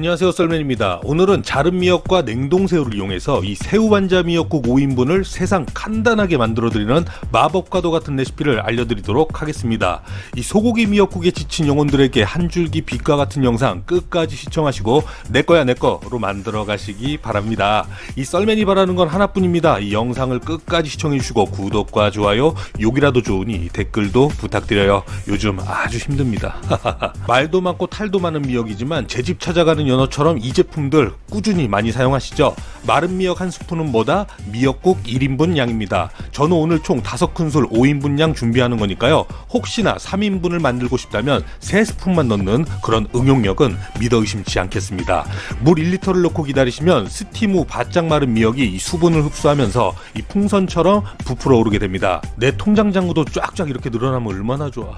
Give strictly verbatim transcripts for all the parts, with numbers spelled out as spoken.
안녕하세요, 썰맨입니다. 오늘은 자른 미역과 냉동새우를 이용해서 이 새우완자 미역국 오 인분을 세상 간단하게 만들어드리는 마법과도 같은 레시피를 알려드리도록 하겠습니다. 이 소고기 미역국에 지친 영혼들에게 한 줄기 빛과 같은 영상 끝까지 시청하시고 내거야 내거로 만들어 가시기 바랍니다. 이 썰맨이 바라는 건 하나뿐입니다. 이 영상을 끝까지 시청해주시고 구독과 좋아요, 욕이라도 좋으니 댓글도 부탁드려요. 요즘 아주 힘듭니다. 말도 많고 탈도 많은 미역이지만 제 집 찾아가는 연어처럼 이 제품들 꾸준히 많이 사용하시죠? 마른 미역 한 스푼은 뭐다? 미역국 일 인분 양입니다. 저는 오늘 총 다섯 큰술 오 인분 양 준비하는 거니까요. 혹시나 삼 인분을 만들고 싶다면 세 스푼만 넣는 그런 응용력은 믿어 의심치 않겠습니다. 물 일 리터를 넣고 기다리시면 스팀 후 바짝 마른 미역이 이 수분을 흡수하면서 이 풍선처럼 부풀어 오르게 됩니다. 내 통장 잔고도 쫙쫙 이렇게 늘어나면 얼마나 좋아.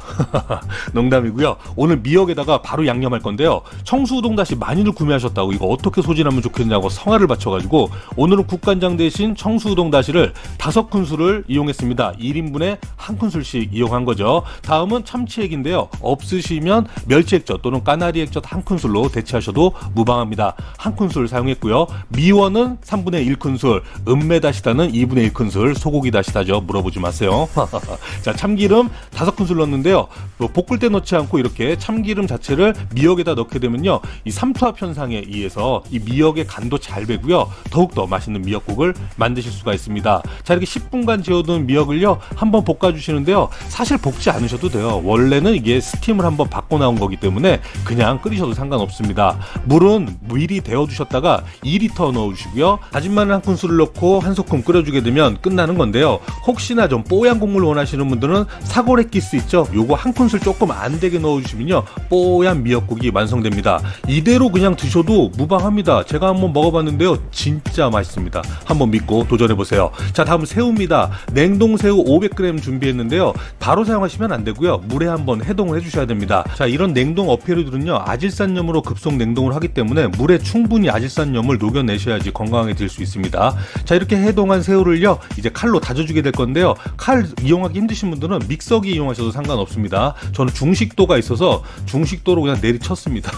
농담이고요. 오늘 미역에다가 바로 양념할 건데요. 청수우동 다시 많이들 구매하셨다고 이거 어떻게 소진하면 좋겠냐고 성화를 바쳐가지고 오늘은 국간장 대신 청수우동 다시를 다섯 큰술을 이용했습니다. 일 인분에 한 큰술씩 이용한 거죠. 다음은 참치액인데요. 없으시면 멸치액젓 또는 까나리 액젓 한 큰술로 대체하셔도 무방합니다. 한 큰술 사용했고요. 미원은 삼분의 일 큰술, 은매다시다는 이분의 일 큰술, 소고기 다시다죠. 물어보지 마세요. 자, 참기름 다섯 큰술 넣었는데요. 뭐 볶을 때 넣지 않고 이렇게 참기름 자체를 미역에다 넣게 되면요, 이 삼투압 현상에 의해서 이 미역의 간도 잘 배고요, 더욱더 맛있는 미역국을 만드실 수가 있습니다. 자, 이렇게 십 분간 재워둔 미역을요 한번 볶아주시는데요. 사실 볶지 않으셔도 돼요. 원래는 이게 스팀을 한번 받고 나온 거기 때문에 그냥 끓이셔도 상관없습니다. 물은 미리 데워두셨다가 이 리터 넣어주시고요. 다진 마늘 한 큰술을 넣고 한 소끔 끓여주게 되면 끝나는 건데요. 혹시나 좀 뽀얀 국물 원하시는 분들은 사골액기스 있죠? 요거 한 큰술 조금 안 되게 넣어주시면요 뽀얀 미역국이 완성됩니다. 이대로 그냥 드셔도 무방합니다. 제가 한번 먹어봤는데요, 진짜 맛있습니다. 한번 믿고 도전해보세요. 자, 다음 새우입니다. 냉동새우 오백 그램 준비했는데요. 바로 사용하시면 안 되고요. 물에 한번 해동을 해주셔야 됩니다. 자, 이런 냉동 어패류들은요 아질산염으로 급속 냉동을 하기 때문에 물에 충분히 아질산염을 녹여내셔야지 건강하게 들 수 있습니다. 자, 이렇게 해동한 새우를요 이제 칼로 다져주게 될 건데요. 칼 이용하기 힘드신 분들은 믹서기 이용하셔도 상관없습니다. 저는 중식도가 있어서 중식도로 그냥 내리쳤습니다.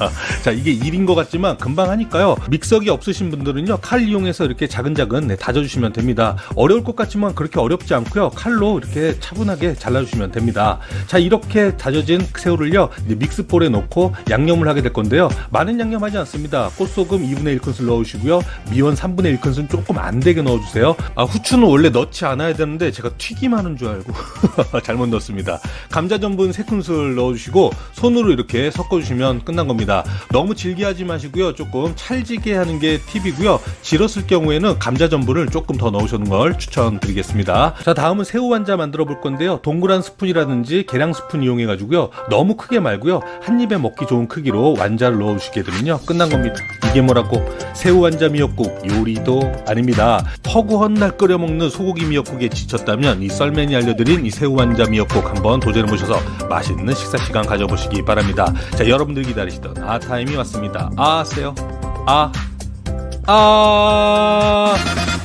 자, 이게 일인 것 같지만 금방 하니까요. 믹서기 없으신 분들은요 칼 이용해서 이렇게 자근자근 네, 다져주시면 됩니다. 어려울 것 같지만 그렇게 어렵지 않고요. 칼로 이렇게 차분하게 잘라주시면 됩니다. 자, 이렇게 다져진 새우를요 이제 믹스볼에 넣고 양념을 하게 될 건데요. 많은 양념 하지 않습니다. 꽃소금 이분의 일 큰술 넣으시고요. 미원 삼분의 일 큰술 조금 안 되게 넣어주세요. 아, 후추는 원래 넣지 않아야 되는데 제가 튀김하는 줄 알고 잘못 넣었습니다. 감자 전분 세 큰술 넣어주시고 손으로 이렇게 섞어주시면 끝난 겁니다. 너무 질게 하지 마시고요. 조금 찰지게 하는 게 팁이고요. 질었을 경우에는 감자 전분을 조금 더 넣으시는 걸 추천드리겠습니다. 자, 다음은 새우완자 만들어 볼 건데요. 동그란 스푼이라든지 계량 스푼 이용해 가지고요. 너무 크게 말고요. 한 입에 먹기 좋은 크기로 완자를 넣어 주시게 되면요 끝난 겁니다. 이게 뭐라고? 새우완자 미역국 요리도 아닙니다. 허구한 날 끓여 먹는 소고기 미역국에 지쳤다면 이 썰맨이 알려드린 이 새우완자 미역국 한번 도전해 보셔서 맛있는 식사 시간 가져보시기 바랍니다. 자, 여러분들 기다리시던 아 타임이 왔습니다. 아 세요. 아 아